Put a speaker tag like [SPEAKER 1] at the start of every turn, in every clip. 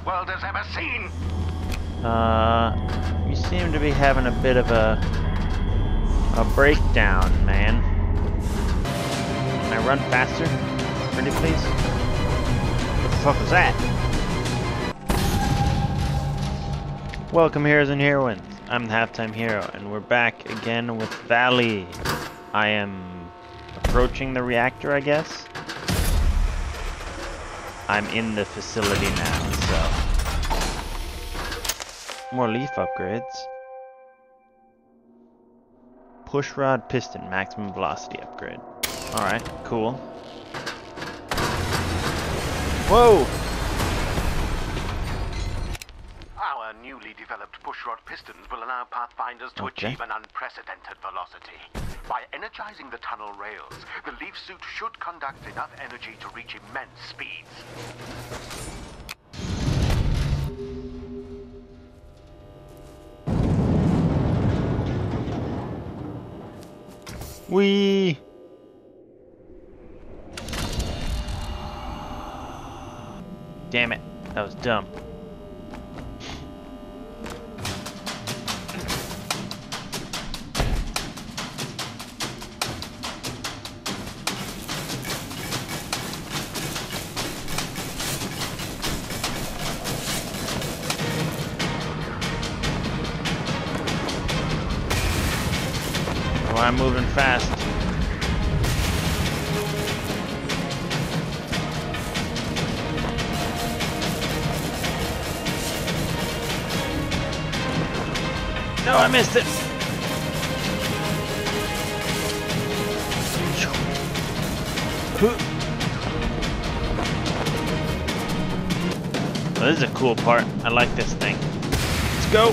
[SPEAKER 1] world has ever seen.
[SPEAKER 2] You seem to be having a bit of a breakdown, man. Can I run faster? Pretty please? What the fuck was that? Welcome, heroes and heroines. I'm the halftime hero, and we're back again with Valley. I am approaching the reactor, I guess. I'm in the facility now, so. More leaf upgrades. Push rod piston, maximum velocity upgrade. Alright, cool. Whoa!
[SPEAKER 1] Our newly developed pushrod pistons will allow Pathfinders to achieve an unprecedented velocity. By energizing the tunnel rails, the leaf suit should conduct enough energy to reach immense speeds.
[SPEAKER 2] Whee! Damn it, that was dumb. Oh, I'm moving fast. No, I missed it. Well, this is a cool part. I like this thing. Let's go.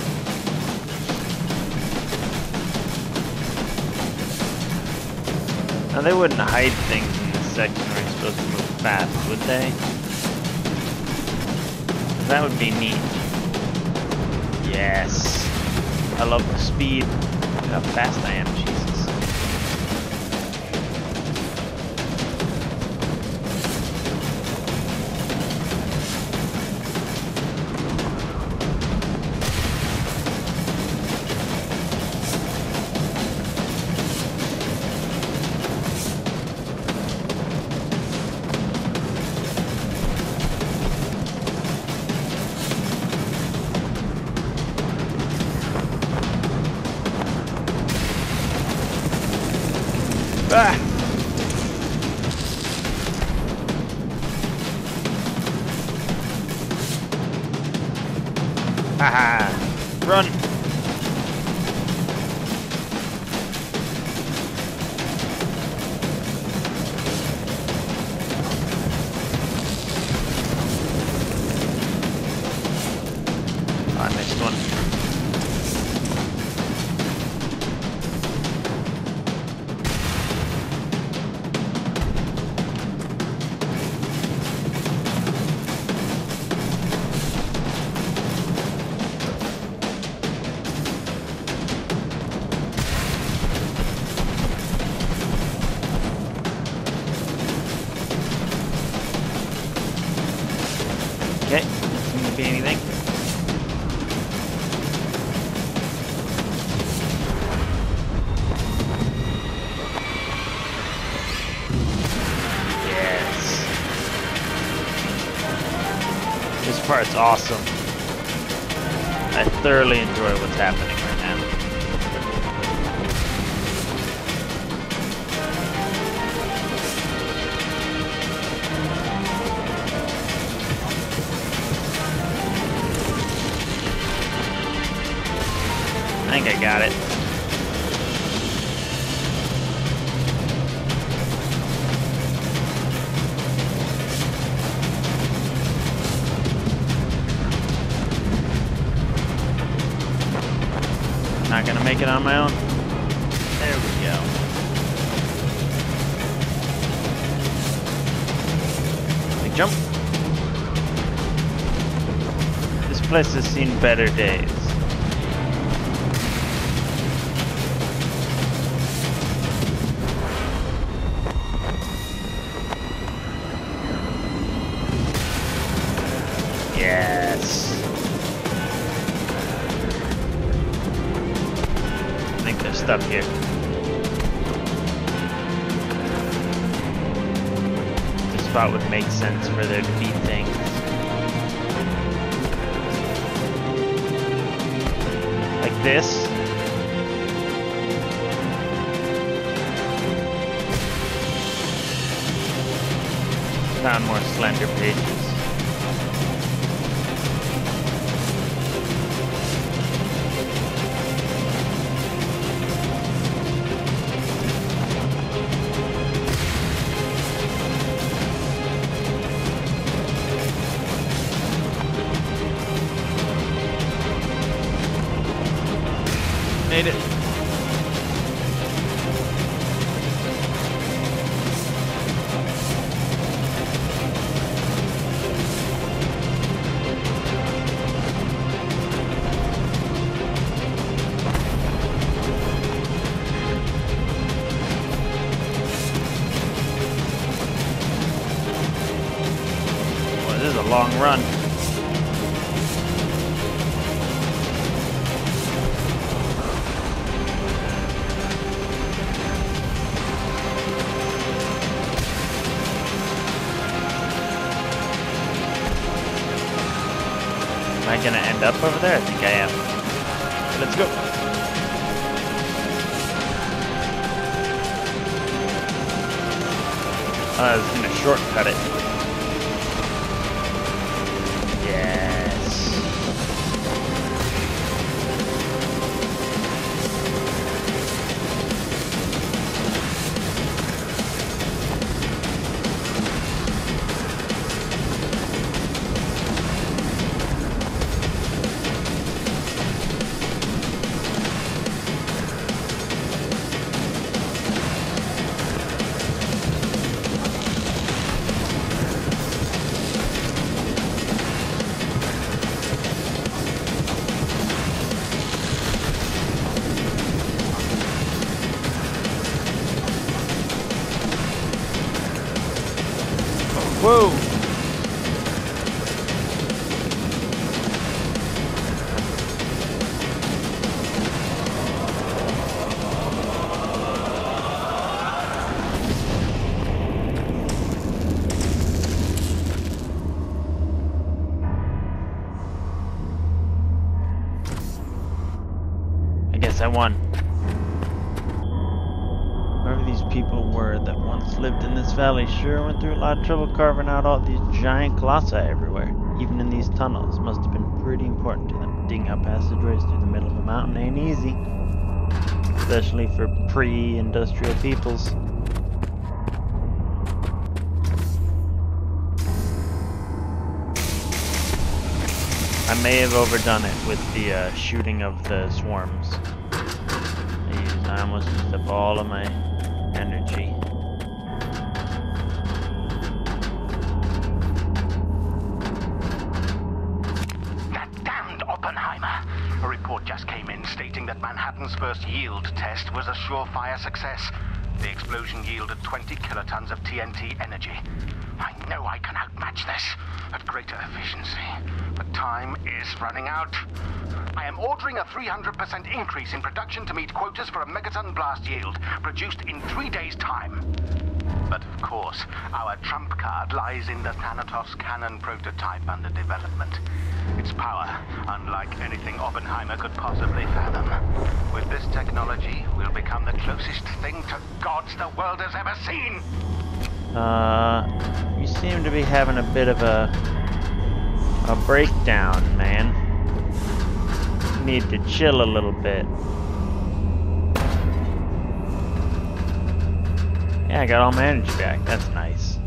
[SPEAKER 2] Now they wouldn't hide things in this section where you're supposed to move fast, would they? That would be neat. Yes. I love the speed. Look how fast I am, Jesus. Ah! Haha! Run! Oh, I missed one. Okay, doesn't seem to be anything. Yes. This part's awesome. I thoroughly enjoy what's happening right now. I think I got it. Not gonna make it on my own. There we go. Big jump. This place has seen better days. Yes. I think there's stuff here. This spot would make sense for there to be things. Like this. Found more slender pages. Made it. Boy, this is a long run. Am I gonna end up over there? I think I am. Let's go. I was gonna shortcut it. Yes. Whoa! I guess I won. Whoever these people were that once lived in this valley sure went through a lot of trouble carving out all these giant colossi everywhere. Even in these tunnels, must have been pretty important to them. Digging out passageways through the middle of a mountain ain't easy. Especially for pre-industrial peoples. I may have overdone it with the shooting of the swarms. I almost used up all of my energy.
[SPEAKER 1] That damned Oppenheimer! A report just came in stating that Manhattan's first yield test was a surefire success. The explosion yielded 20 kilotons of TNT energy. I know I can outmatch this at greater efficiency, but time is running out. I am ordering a 300% increase in production to meet quotas for a megaton blast yield, produced in 3 days' time. But of course, our trump card lies in the Thanatos cannon prototype under development. Its power, unlike anything Oppenheimer could possibly fathom. With this technology, we'll become the closest thing to gods the world has ever seen!
[SPEAKER 2] You seem to be having a bit of a breakdown, man. You need to chill a little bit. Yeah, I got all my energy back. That's nice.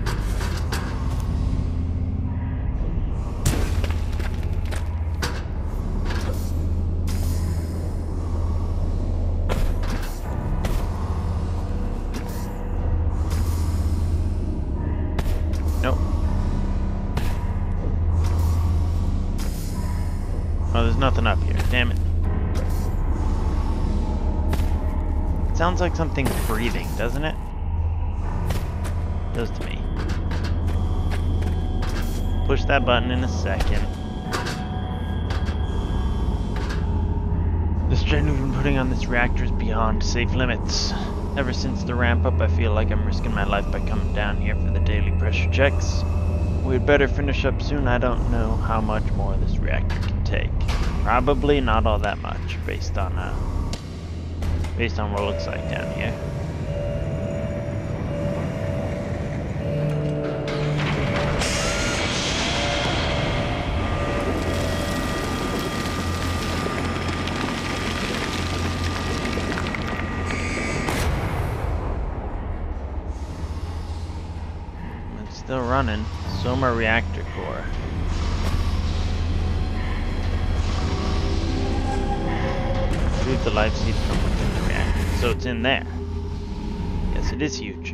[SPEAKER 2] Nope. Oh, there's nothing up here. Damn it. It sounds like something's breathing, doesn't it? It does to me. push that button in a second. The strain we've been putting on this reactor is beyond safe limits. Ever since the ramp up, I feel like I'm risking my life by coming down here for the daily pressure checks. We'd better finish up soon. I don't know how much more this reactor can take. Probably not all that much, based on what it looks like down here. Still running. Soma reactor core. Retrieve the life seed from within the reactor. So it's in there. Yes, it is huge.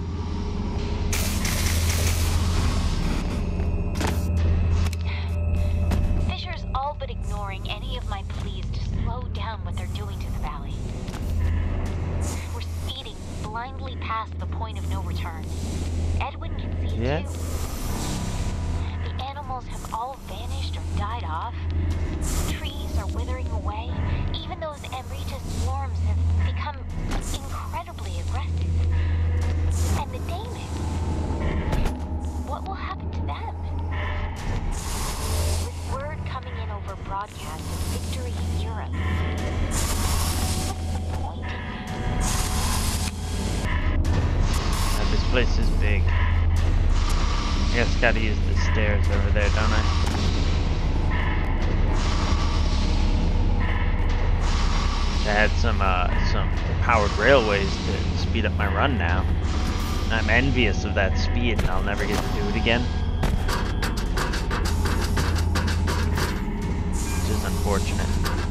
[SPEAKER 3] Fisher's all but ignoring any of my pleas to slow down what they're doing to the valley. We're speeding blindly past the point of no return. Edwin can see it too. The animals have all vanished or died off. Trees are withering away. Even those Amrita swarms have become incredibly aggressive. And the Daemon, what will happen to them? With word coming in over broadcast of victory in Europe, what's the point?
[SPEAKER 2] This place is big. I guess gotta use the stairs over there, don't I? I had some powered railways to speed up my run now. I'm envious of that speed and I'll never get to do it again. Which is unfortunate.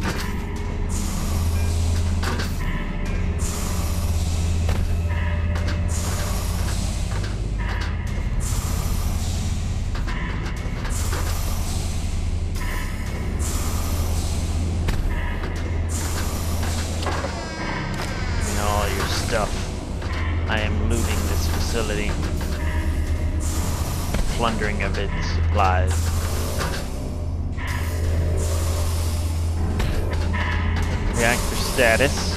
[SPEAKER 2] I am looting this facility, plundering of its supplies. Reactor status.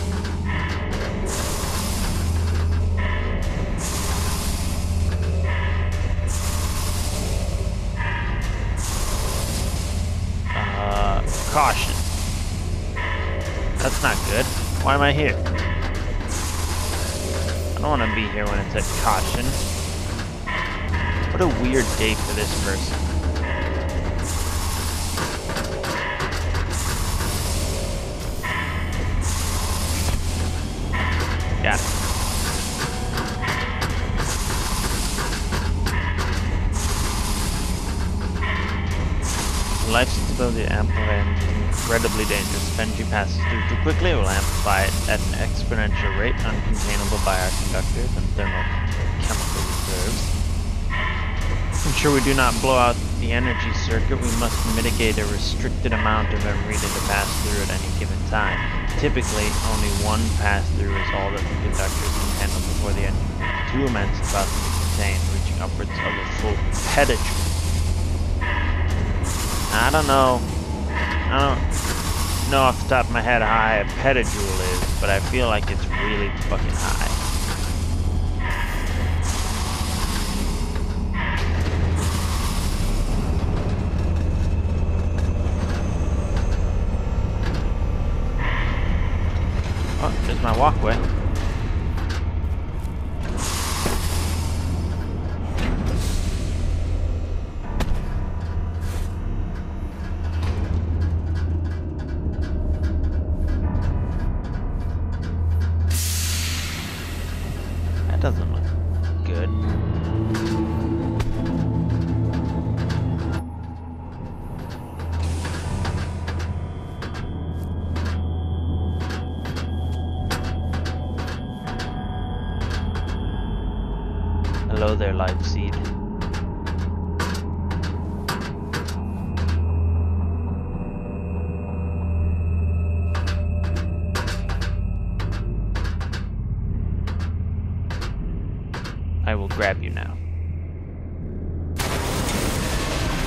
[SPEAKER 2] Caution. That's not good. Why am I here? I don't want to be here when it's at caution. What a weird day for this person. Got it. Lifeseed's ability to amplify energy is incredibly dangerous. If energy passes through too quickly, it will amplify it at an exponential rate, uncontainable by our conductors and thermochemical reserves. To ensure we do not blow out the energy circuit, we must mitigate a restricted amount of Amrita to pass through at any given time. Typically, only one pass-through is all that the conductors can handle before the energy becomes too immense and about to be contained, reaching upwards of a full petajoule. I don't know off the top of my head how high a petajoule is, but I feel like it's really fucking high. Oh, there's my walkway. Doesn't look good. Hello there, Lifeseed. I will grab you now.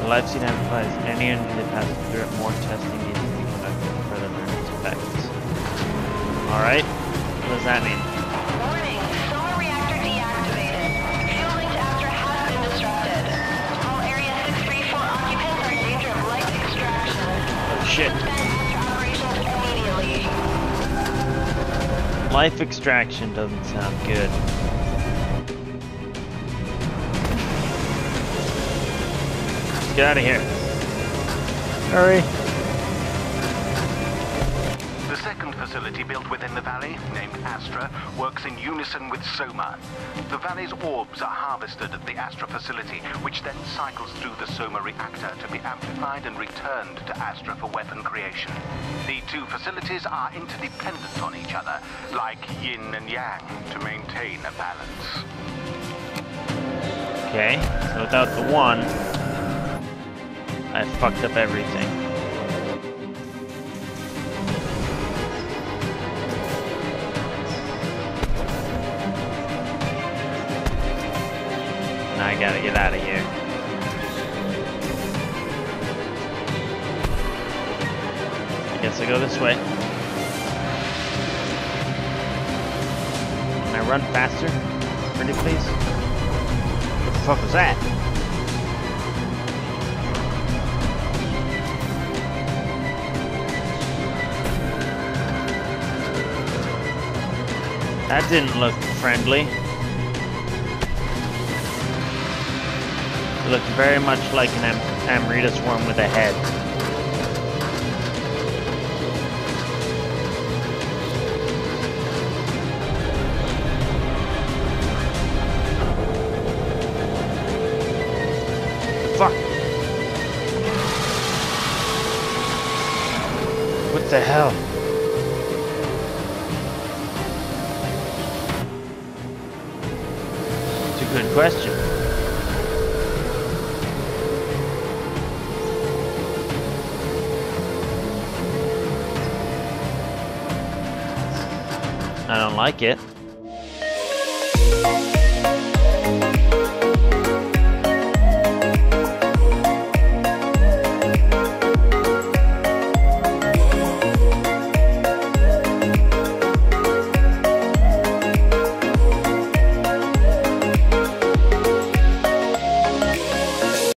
[SPEAKER 2] Lifeseed amplifies any energy that passes through it. More testing needs to be conducted to further learn its effects. Alright, what does that mean?
[SPEAKER 4] Warning, solar reactor deactivated. Fueling to Astra has been disrupted. All Area 634 occupants are in danger of life extraction.
[SPEAKER 2] Oh shit.
[SPEAKER 4] Suspend Astra operations immediately.
[SPEAKER 2] Life extraction doesn't sound good. Get out of here. Hurry.
[SPEAKER 1] The second facility built within the valley, named Astra, works in unison with Soma. The valley's orbs are harvested at the Astra facility, which then cycles through the Soma reactor to be amplified and returned to Astra for weapon creation. The two facilities are interdependent on each other, like yin and yang, to maintain a balance.
[SPEAKER 2] Okay, so without the one, I fucked up everything. Now I gotta get out of here. I guess I go this way. Can I run faster? Pretty please? What the fuck was that? That didn't look friendly. It looked very much like an Amrita swarm with a head. Fuck! What the hell? Good question. I don't like it.